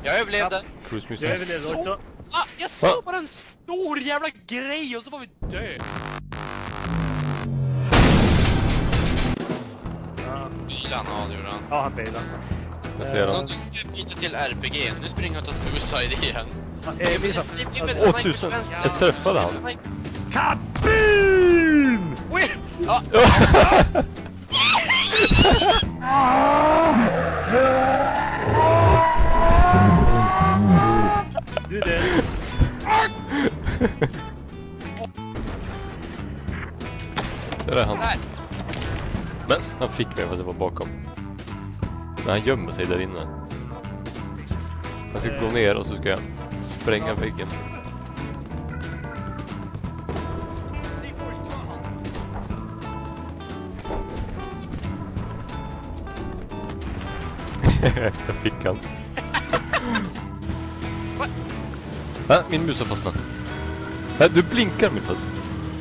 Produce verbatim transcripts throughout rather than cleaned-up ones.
Jag överlevde. Cruise Jag Museum. överlevde också. Ah, jag såg bara en stor jävla grej och så var vi död. Ja, Bilan, ja det gjorde han. ja han bailar. Jag ser Så dem. nu ska jag byta till R P G. Nu springer jag och tar suicide igen. Ja, Jag eh, vill visa. snipa- jag vill Åh, snipa tusen. till vänster. Jag träffade han. Snipa. Kabim! Oj! Ja. Du är det. Det är han. Här. Men han fick mig fast jag var bakom. Men han gömmer sig där inne. Jag ska gå ner och så ska jag spränga väggen. Jag fick han. Va? Min mus har fastnat. Nej, du blinkar min fast.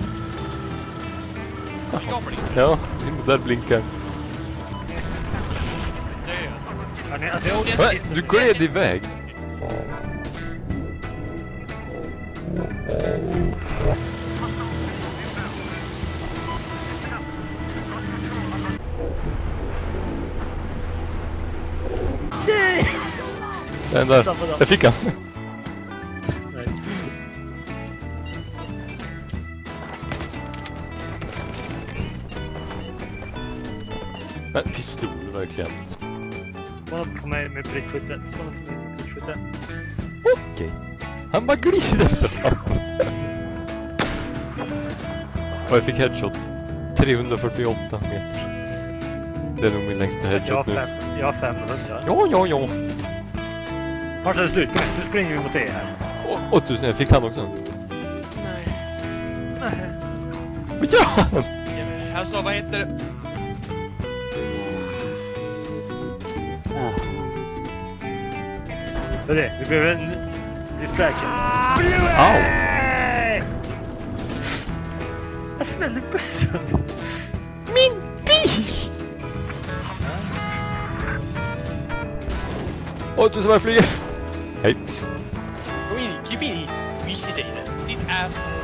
Jag blinkar. Ja, där blinkar. Död. Hörni, alltså, jag Jo, det är Va? sist. Du gled iväg. Den där. Jag fick han. Nej. Men pistol verkligen. Spana på mig med prickskytte. Spana på mig med prickskytte. Okej. Han bara glider fram. Och jag fick headshot. trehundrafyrtioåtta meter. Det är nog min längsta Jag har, headshot nu. fem, jag har femhundra. Ja, ja, ja. Vart är det slut? Nu springer vi mot det här. Åh, tusen, jag fick han också. Nej. Nej. Vad gör han? Alltså, vad heter det? Det är det. Vi behöver en distraction. Au! Jag smällde bussen. Min bil! Åh, tusen, vad flyger. Hej. Kom in, klipp in hit. Vis dig det. Ditt asshole.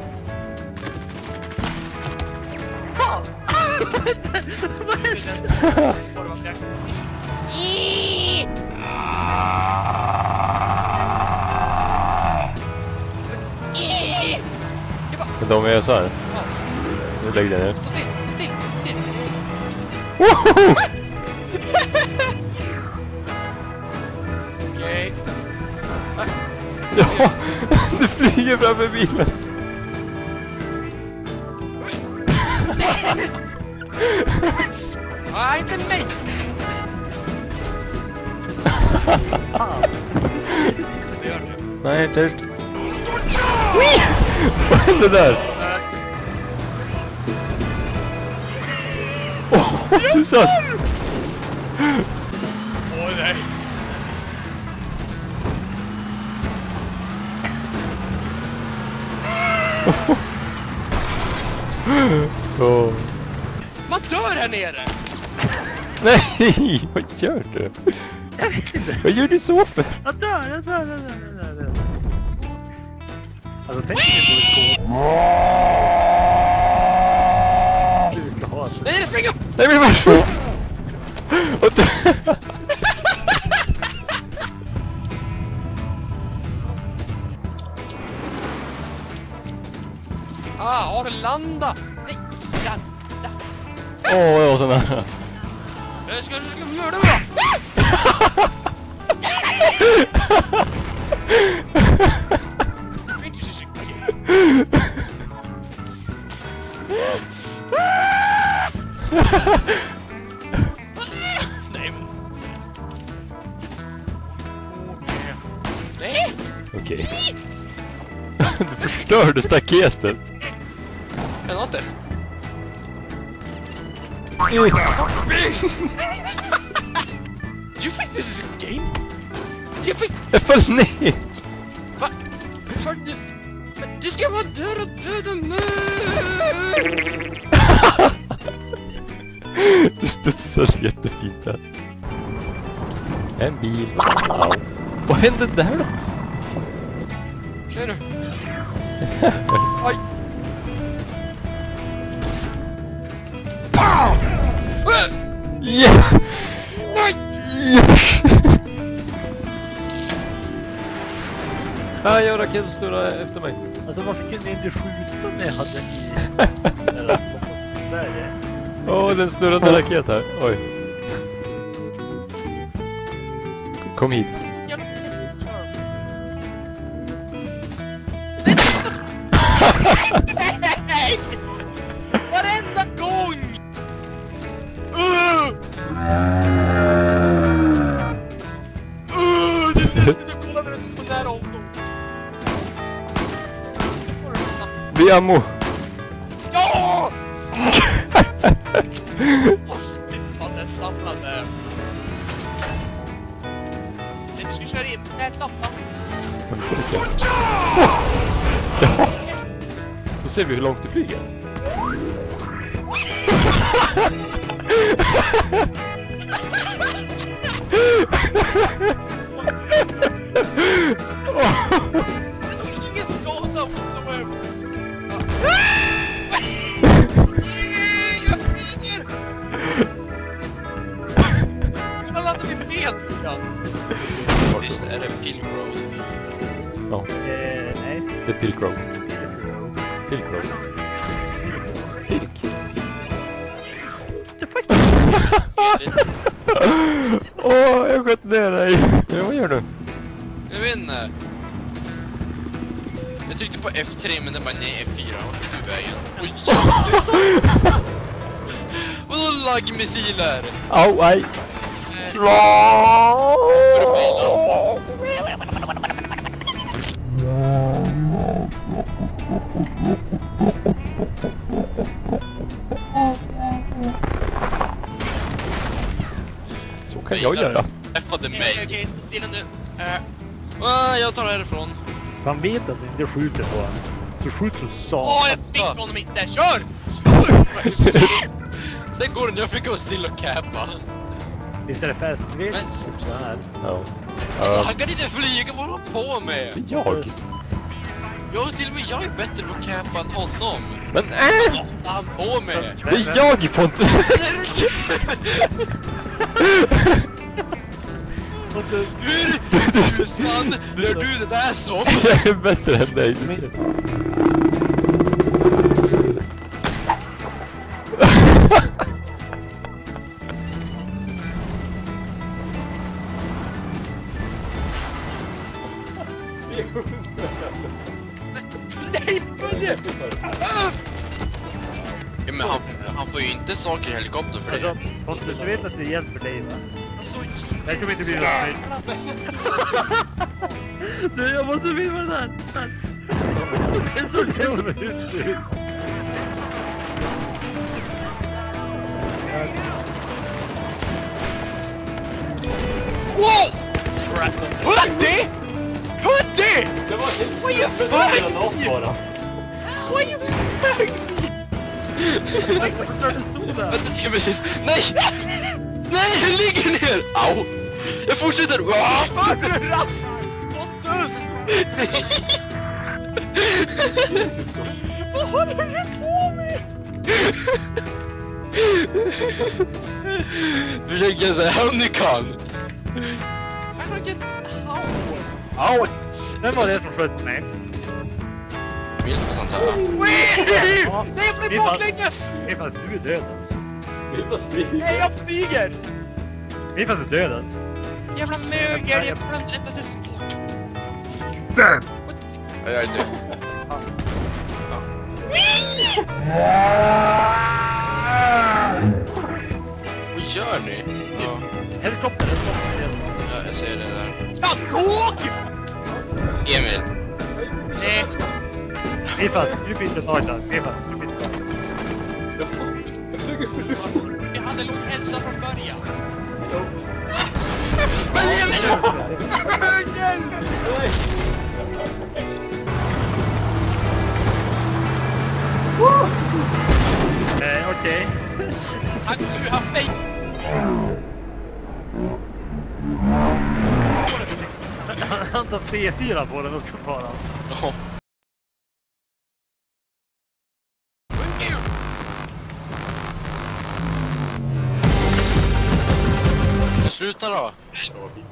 Fan! Vad hände? Vänta, om jag gör så här. Nu lägger jag ner. Stå still, stå still, stå still. Woho! Okej. Ja, du flyger framför bilen. Nej, inte mig! Det gör det. Nej, inte just. Vad hände där? Åh, tusan! Åh nej. Åh. Man dör här nere! Nej, vad gör du? Jag vet inte. Vad gör du så för? Jag dör, jag dör, jag dör, jag dör, jag dör. Alltså tänk dig på det du ska ha. Alltså. Nej, spring upp! Nej, men varför? Och du... Ah, har du landat? Nej, landa. Åh, jag var så nära. Jag ska försöka mörda mig! Fick du så nej, men... Nej! Okej. Du förstörde staketet. Granater! Jo. You think this is a game? You think... Jag föll ner. Va? För du... Men du ska vara död och död och nu! Du studsade jättefint där. En bil. Au. Vad hände där då? Ser du? Aj! Pow! Yeah! Nej! Ah, jag raket och snurrar efter mig. Alltså varför kunde ni inte skjuta när jag hade i... Eller på Sverige? Åh, oh, den snurrade raket här. Oj. Kom hit. Nej! Varenda gång! Uh! Uh, det är läskigt att kolla när det sitter på nära avstånd. Vi ammo. Ja! Fan, den samlade. Du ska köra in med lampan. Ja. Då ser vi hur långt du flyger. Det tog ingen skada whatsoever. Jag flyger! Man landar vid B, tror jag. Visst är det Pilk Road? Ja, Eh, nej. det är Pilk Road. Pilk Road. Pilk. Åh, oh, jag sköt ner dig. Ja, vad gör du? Jag vet inte. Jag tryckte på F tre men den bara nej F fyra. Vart är du vägen? Oj, jävlar! Vadå laggmissiler? Au, aj. Så kan jag göra. Träffade mig. Okej, okej, stå stilla nu. Uh, jag tar det härifrån. Man vet att du inte skjuter på honom. Så skjut så satan. Åh, jag fick honom inte! Kör! Kör! Sen går den, jag fick gå still och cappa. Visst är det fast? Visst? Men- Så här. Ja. Alltså, Ja, han kan inte flyga, vad håller han på med? jag. Jag, till och med jag är bättre på att cappa än honom. Men äh! Vad håller han på med? Det är jag, Pontus! Pontus, Hur sann gör du det där som? Jag är bättre än dig, du ser. Nej, budget! Ja, men han, han får ju inte saker i helikoptern för alltså, det. Pontus, du vet att det hjälper dig, va? Alltså, Jag kommer inte bli nöjd. Du, jag måste filma den här. Det är så så ut. wow! Hör det? Hör det? Det var What you fuck? What you fuck? Vänta, ska vi se. Nej! Nej, jag ligger ner! Au! Jag fortsätter! Vad fan är det rass? Pontus! Vad håller du på med? Försök jag säga om ni kan. Au! Vem var det som sköt mig? Vill du sånt här? Nej, jag flyger baklänges! Det är för att du är död alltså. Nej, jag flyger! Det är för att du är död alltså. Jävla mögel, jag glömde ända till sport. Dead! Ja, jag är död. Vad gör ni? Ja, Helikopter, helikopter. ja jag ser det där. Ja, tåg! Emil. Nej. Det är fast, du byter taglar. Det är fast, du byter taglar. Vi hade låg hälsa från början. Men Emil! Hjälp! Eh, okej. Han nu har fej... Han tar C fyra på den och så far han. Ja. Sluta då!